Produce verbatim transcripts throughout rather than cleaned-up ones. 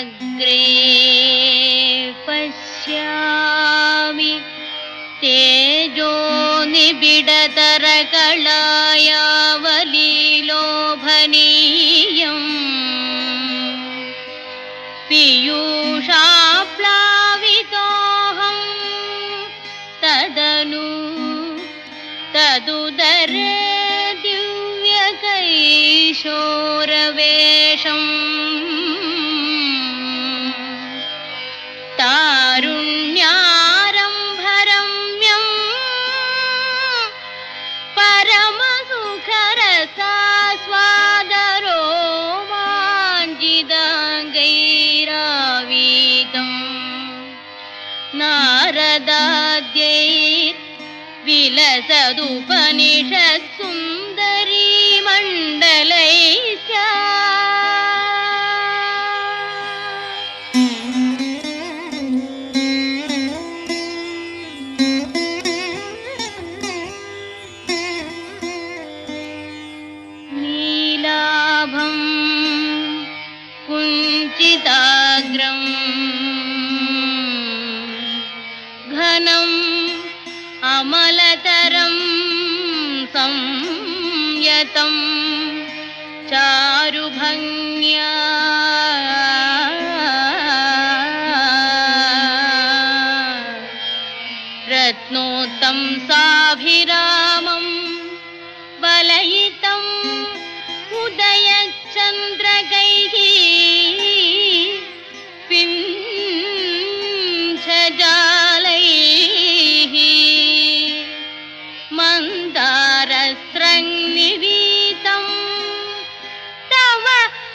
अग्रे पश्यामि तेजो निबिडतरकलायावलीलोभनीयम् पीयूषाप्लावितोऽहं तदनु तदुदर दिव्यकैशोरवेशम् तारुण्यारम्भरम्यं परमसुखरसास्वादरोमाञ्जिताङ्गैरावीतम् नारदाद्यैर् विलसदुपनिषत्सुन्दरी मण्डलैश्च नीलाभं कुञ्चिताग्रम् घनम् अमलतरं संयतं चारुभङ्ग्या रत्नोत्तंसाभिरामं वलयितं उदयचन्द्रकैः पिञ्छजालैः मन्दारस्रग्निवीतं तव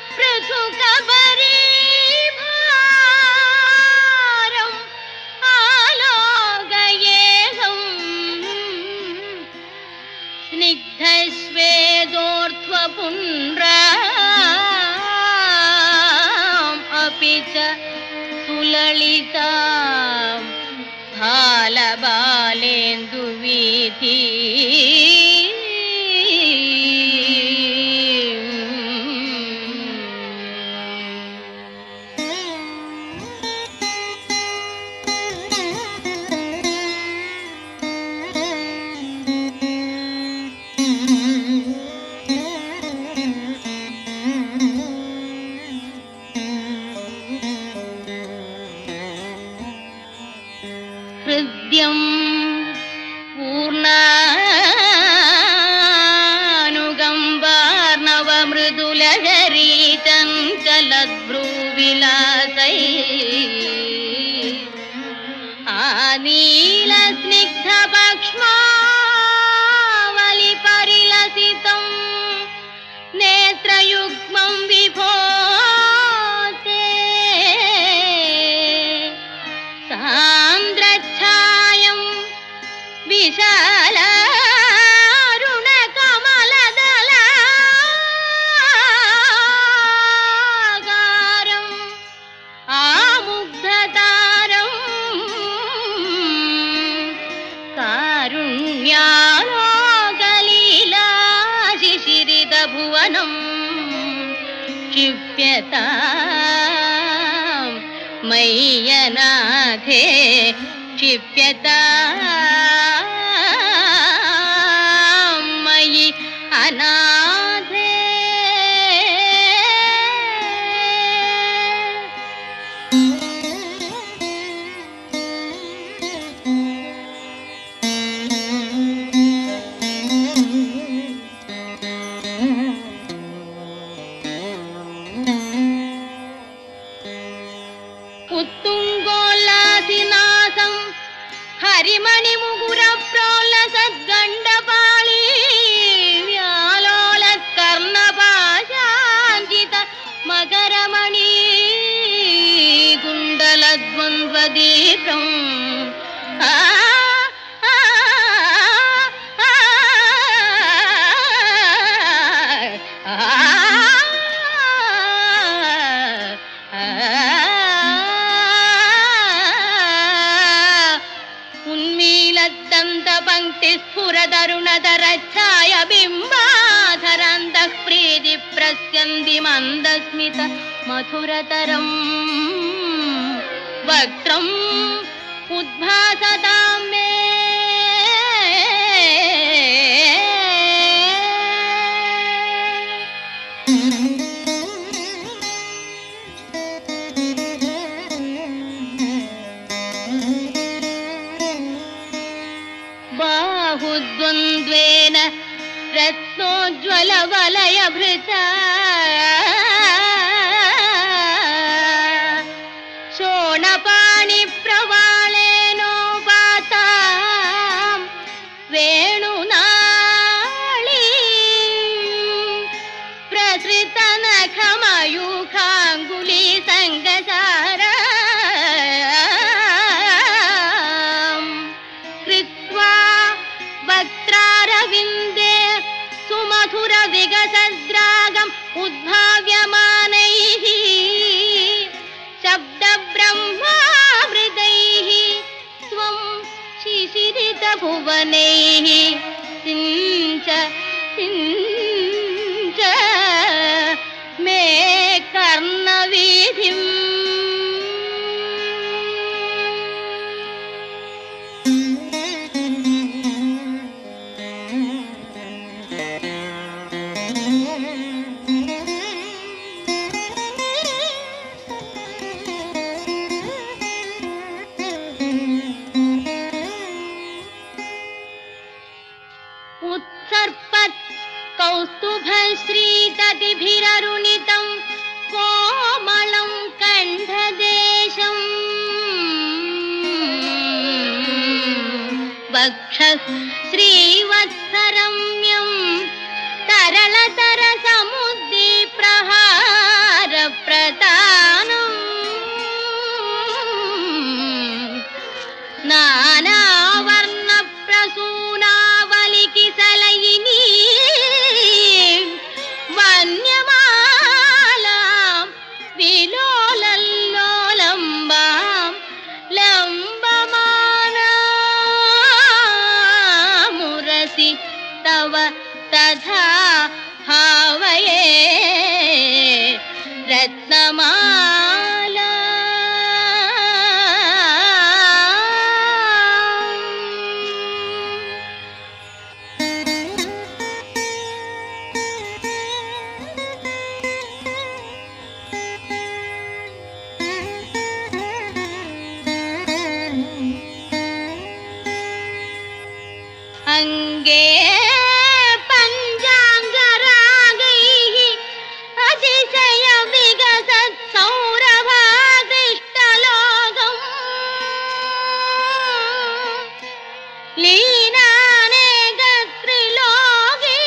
पृथुकबरीभारम् आलोकयेऽहम् स्निग्धश्वेदोर्ध्वपुण्ड्राम् अपि च सुललितां भालबालेन्दुवीथी हृद्यं पूर्णानुगम्बार्णवमृदुलहरीचञ्चलद्भ्रूविलासैः आनीलस्निग्धपक्ष्मावलिपरिलसितं नेत्रयुग्मं विभो सान्द्रच्छायं विशालारुणकमलदलाकारम् आमुग्धतारं कारुण्यालोकलीलाशिशिरितभुवनं क्षिप्यताम् मय्यनाथे क्षिप्यताम् मयि अनाथे उत्तुङ्गोल्लासिनासं हरिमणिमुकुरप्रोल्लसद्गण्डपाळी व्यालोलत्कर्णपाशाञ्जित मकरमणि कुण्डलद्वन्द्वदीपम् आ स्फुरदरुणधरच्छाय बिम्बाधरन्तः प्रीतिप्रस्यन्ति मन्दस्मित मधुरतरम् वक्त्रम् उद्भासतां मे बाहुद्वन्द्वेन रत्नोज्ज्वलवलयभृता शोणपाणिप्रवाळेनोपातां वेणुनाळीं प्रसृतनखमयूखाङ्गुलीसङ्गसारा वक्त्रारविन्दे सुमधुर विगसद्रागम् उद्भाव्यमानैः शब्दब्रह्मामृतैः त्वं शिशिरितभुवनैः सिञ्च सिञ्च मे कर्णवीथिम् उत्सर्पत् कौस्तुभश्रीततिभिररुणितं कोमलं कण्ठदेशम् वक्षः श्रीवत्सरम्यं तरलतरसमुद्दीप्रहारप्रदानम् नानावर्णप्रसूनावलिकिसलयिनी वन्यमालां विलोलल्लोलम्बां लम्बमानामुरसि तव तथा भावये रत्नमाला अंगे पंचांगरागैः अतिशय विगसत् सौरभाकृष्टलोकम् लीनानेकत्रिलोकी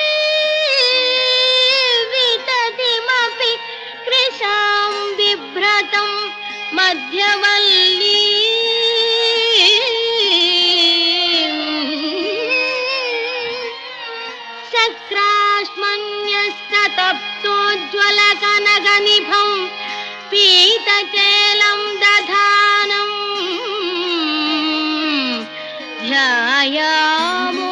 विततिमपि कृशां बिभ्रतं मध्यवल्ली चक्राश्मन्यस्ततप्तोज्ज्वलकनकनिभं पीतचेलं दधानं ध्यायामो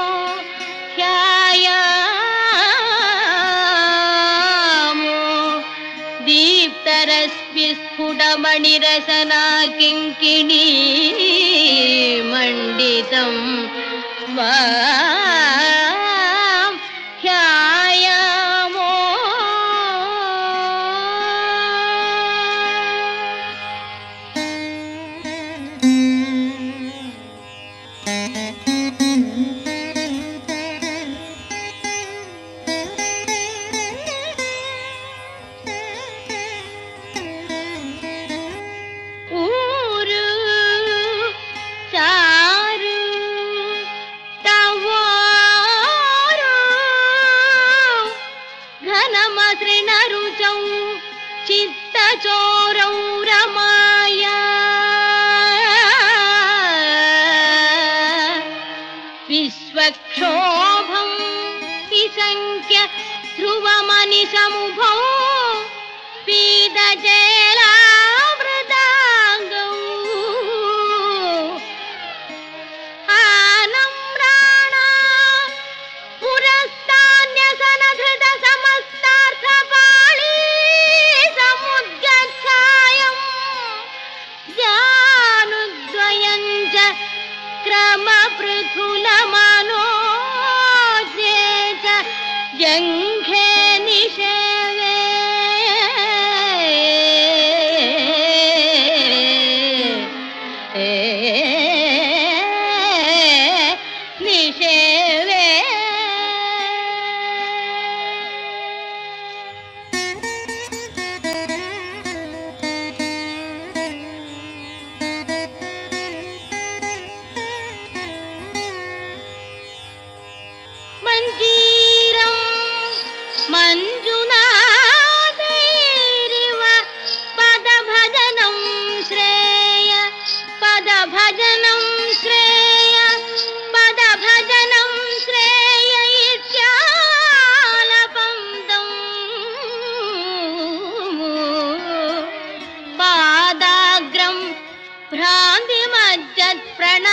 ध्यायामो दीप्तरश्मिस्फुटमणिरसना किङ्किणी मण्डितं वा चित्तचोरौ रमाया विश्वक्षोभं विसङ्ख्य ध्रुवमनिसमुभौ पीतजलावृताङ्गौ आनम्राणा पुरस्तान्यसनधृत समस्तार्थपा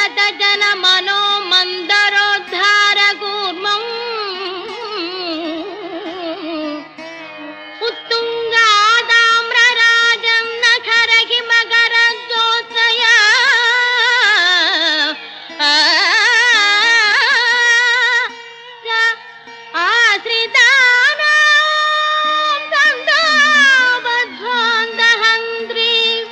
शतजन मनो मंदरोद्धार कूर्मं उत्तुंगादाम्रराजं नखरहि मकरज्योत्सया आश्रितानां सन्तापध्वान्तहन्त्री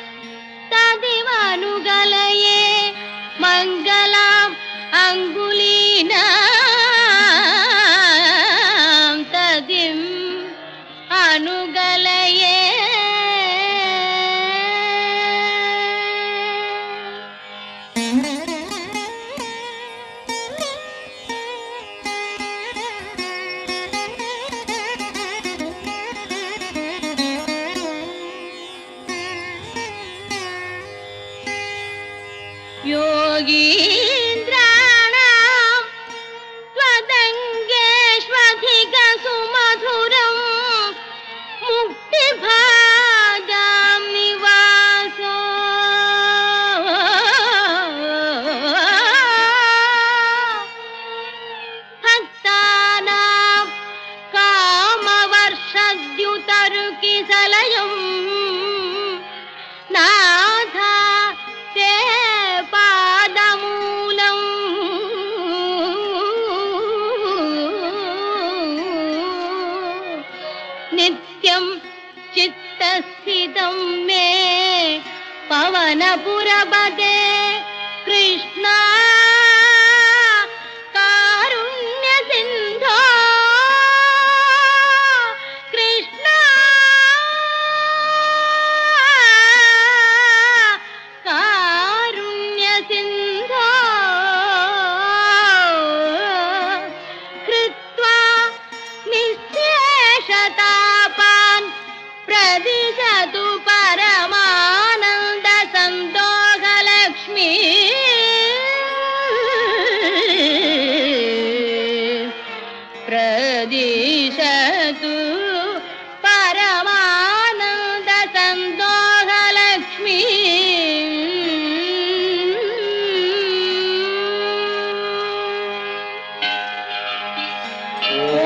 तदिवनुगलये मङ्गलाम् अङ्गुलीनां तदिम् अनुगलये योगीन्द्राणां त्वदङ्गेष्वधिकसुमधुरं मुक्तिभाजां निवासो भक्तानां कामवर्षद्युतरुकिसलयं नाथा ते पादमूलं नित्यं चित्तस्थितं मे पवनपुरपते कृष्णा कारुण्यसिन्धो कृष्णा कारुण्यसिन्धो कृत्वा निःशेषतापान् प्रदिशतु परमानन्दसन्दोहलक्ष्मी प्रदिशतु परमानन्दसन्दोहलक्ष्मी ॐ